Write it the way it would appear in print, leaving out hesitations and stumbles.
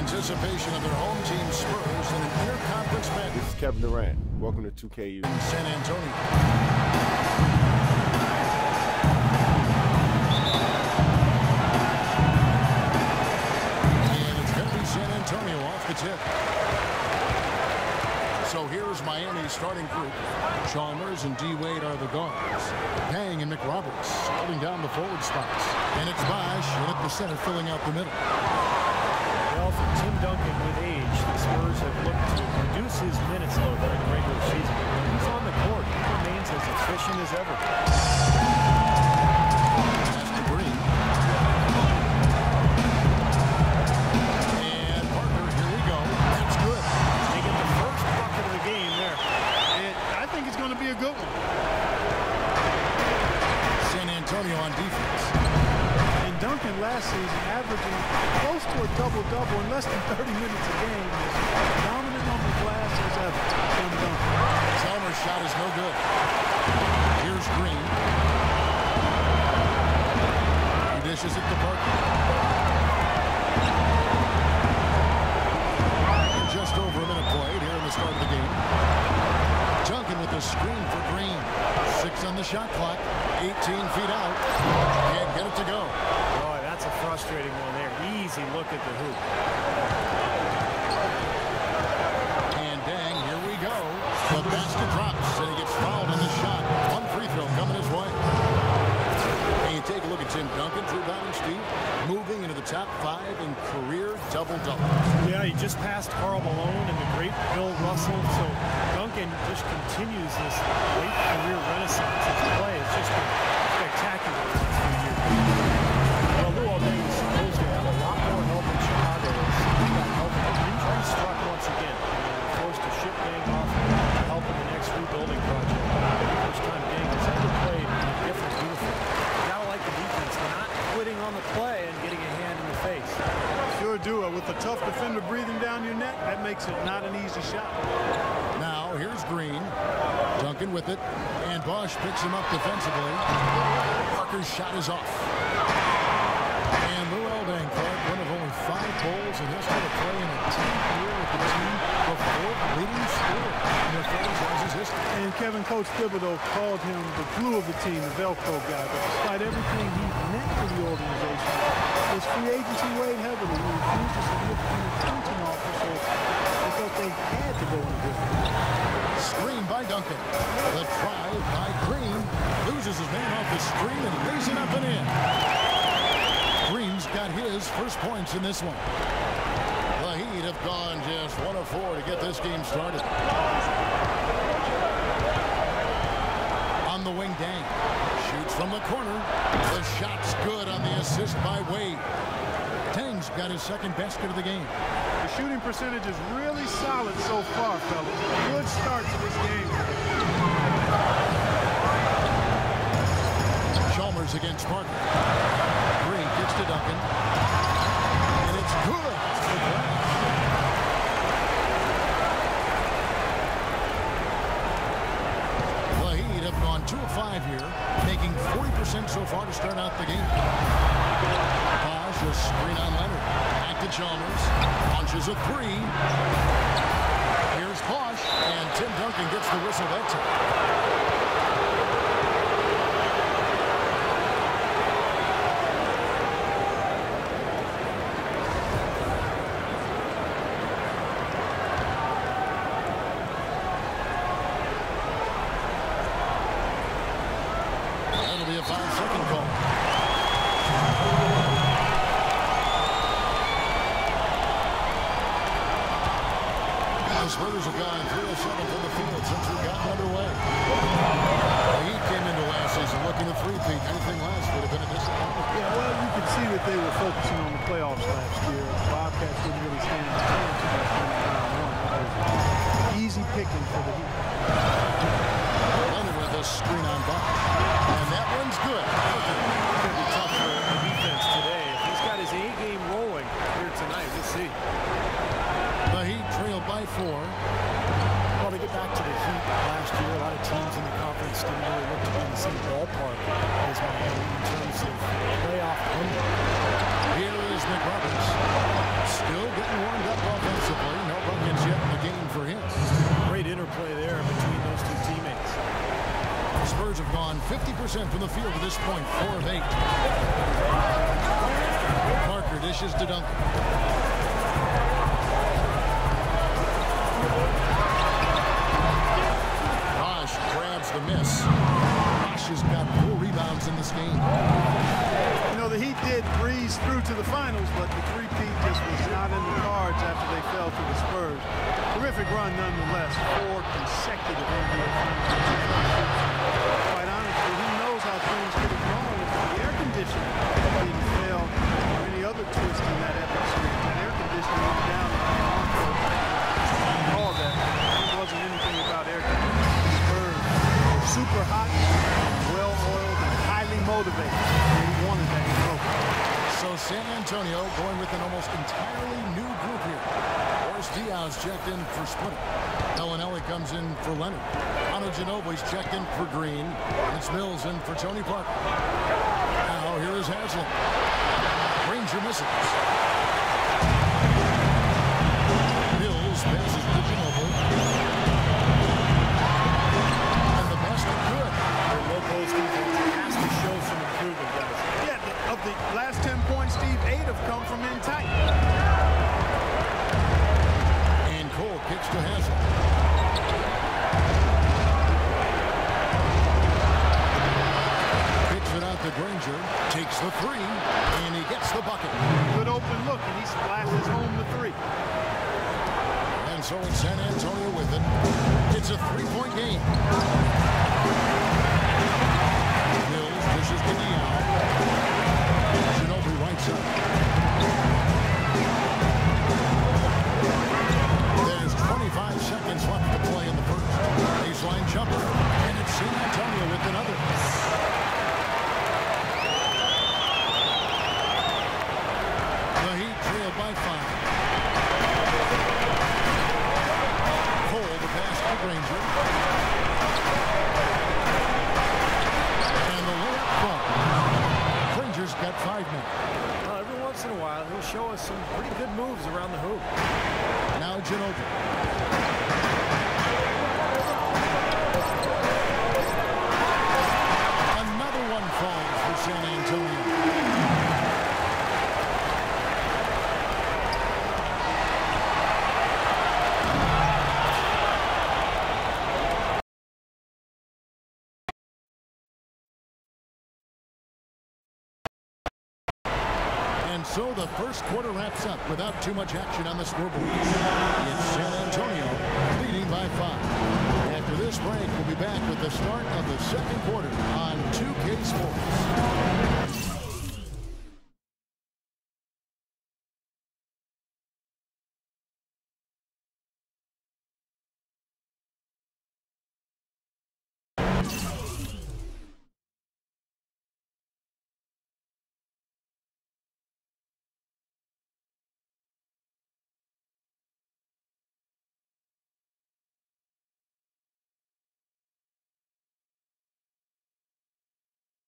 anticipation of their home team Spurs in an interconference match. This is Kevin Durant. Welcome to 2KU. In San Antonio. And it's going to be San Antonio off the tip. So here's Miami's starting group. Chalmers and D-Wade are the guards. Dang and McRoberts holding down the forward spots. And it's Bosch in at the center filling out the middle. Well, for Tim Duncan with age, the Spurs have looked to reduce his minutes load during the regular season. When he's on the court, he remains as efficient as ever. Pass to Green. And Parker, here we go. That's good. Taking the first bucket of the game there. And I think it's going to be a good one. San Antonio on defense. And Duncan last season averaging close to a double-double in less than 30 minutes a game. As dominant on the glass as ever. Tim Duncan. Chalmers' shot is no good. Here's Green. He dishes it to Parker. And just over a minute played here in the start of the game. Duncan with the screen for Green. 6 on the shot clock. 18 feet out. Can't get it to go. Boy, that's a frustrating one there. Easy look at the hoop. And dang, here we go. The basket drops, and he gets fouled on the shot. One free throw coming his way. And you take a look at Tim Duncan's rebounding, Steve, moving into the top 5 in career double-doubles. Yeah, he just passed Karl Malone and the great Bill Russell. So Duncan just continues this late career renaissance. His play has just been spectacular the last few years. Well, Lou Alding is supposed to have a lot more help in Chicago. He got help. Injury struck once again. They were forced to ship Dang off to help in the next rebuilding project. First time Dang has ever played in a different uniform. Gotta like the defense, not quitting on the play and getting a hand in the face. Sure do. With a tough defender breathing down your neck, that makes it not an easy shot. Now, here's Green. Duncan with it. And Bosch picks him up defensively. Parker's shot is off. And Lou Alding, one of only 5 goals in history to play in a team here with the team before the leading scorer in the franchise's history. And Coach Thibodeau called him the glue of the team, the Velcro guy. But despite everything he meant to the organization, his free agency weighed heavily. He refused to submit an extension offer, so they thought they had to go in a different way. Screen by Duncan. The try by Green. Loses his man off the screen and lays it up and in. Green's got his first points in this one. The Heat have gone just 1 of 4 to get this game started. On the wing, Dang. Shoots from the corner. The shot's good on the assist by Wade. Dang's got his second basket of the game. The shooting percentage is really solid so far, fellas. Good start to this game. Chalmers against Parker. Green gets to Duncan. And it's good. The Heat have gone 2 of 5 here, making 40% so far to start out the game. Bosch, a screen on Leonard. Back to Chalmers. Launches a 3. Here's Bosch, and Tim Duncan gets the whistle that time. That'll be a 5-second call. The Spurs have gone 3 of 7 from the field since we got underway. The Heat came into last season looking to three-peat. Anything less would have been a disappointment. Yeah, well, you could see that they were focusing on the playoffs last year. Bobcats didn't really stand a chance against them in round 1. Easy picking for the Heat. Leonard with a screen on Bosch. And that one's good. It's going to be tough for the defense today. If he's got his A-game rolling here tonight, we'll see. The Heat trailed by 4. Well, to get back to the Heat last year, a lot of teams in the conference didn't really look to be in the same ballpark as Miami in terms of playoff hunger. Here is McRoberts. Still getting warmed 40% from the field at this point, 4 of 8. Parker dishes to Duncan. Bosch grabs the miss. Bosch has got 4 rebounds in this game. You know, the Heat did breeze through to the finals, but the three-peat just was not in the cards after they fell to the Spurs. Terrific run nonetheless. 4 consecutive NBA finals. Quite honestly, who knows how things could have gone if the air conditioning didn't fail or any other twist in that epic series. That air conditioning went down all that. It wasn't anything about air conditioning. The Spurs were super hot, well-oiled, and highly motivated. They wanted that trophy. So San Antonio going with an almost entirely new group here. Boris Diaz checked in for Splitter. Bellinelli comes in for Leonard. Manu Ginobili's checked in for Green. It's Mills in for Tony Parker. Now here is Haslam. Granger misses. Mills passes to Ginobili. And the basket good. The low post defense has to show some improvement, guys. Yeah, of the last 10 points, Steve, 8 have come from in tight. And Cole kicks to Haslam. Kicks it out to Granger. Takes the 3, and he gets the bucket. Good open look, and he splashes home the 3. And so it's San Antonio with it. It's a 3-point game. Mills dishes to Dion. Ginobili right side. There's 25 seconds left to play in the first. Baseline jumper. And it's San Antonio with another. The Heat trail by 5. Cole the pass to Granger. And the layup falls. Granger's got 5 men. Every once in a while, he'll show us some pretty good moves around the hoop. Now Ginobili. Another one falls for San Antonio. And so the first quarter wraps up without too much action on the scoreboard. It's San Antonio leading by 5. After this break, we'll be back with the start of the second quarter on 2K Sports.